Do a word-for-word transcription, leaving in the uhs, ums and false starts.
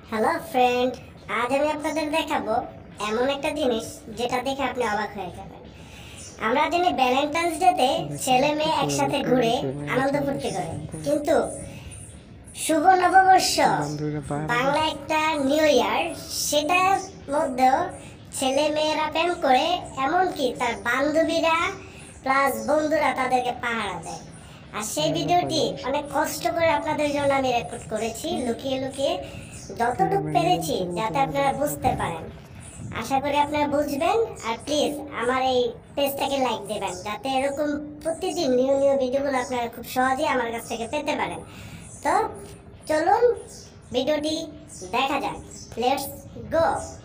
Hello friend, আজ আমি আপনাদের দেখাবো এমন একটা জিনিস যেটা দেখে আপনি অবাক হয়ে যাবেন। আমরা জানি ভ্যালেন্টাইন্স ডেতে ছেলে মেয়ে একসাথে ঘুরে আনন্দ ফুর্তি করে, কিন্তু শুভ নববর্ষ বাংলা একটা নিউ ইয়ার, সেটার মধ্যেও ছেলে মেয়েরা প্রেম করে, এমনকি তার বান্ধবীরা প্লাস বন্ধুরা তাদেরকে পাহারা দেয়। আর সেই ভিডিওটি অনেক কষ্ট করে আপনাদের জন্য আমি রেকর্ড করেছি, লুকিয়ে লুকিয়ে যতটুকু পেরেছি, যাতে আপনারা বুঝতে পারেন। আশা করি আপনারা বুঝবেন। আর প্লিজ আমার এই পেজটাকে লাইক দেবেন, যাতে এরকম প্রতিদিন নিউ নিউ ভিডিওগুলো আপনারা খুব সহজেই আমার কাছ থেকে পেতে পারেন। তো চলুন ভিডিওটি দেখা যাক, লেটস গো।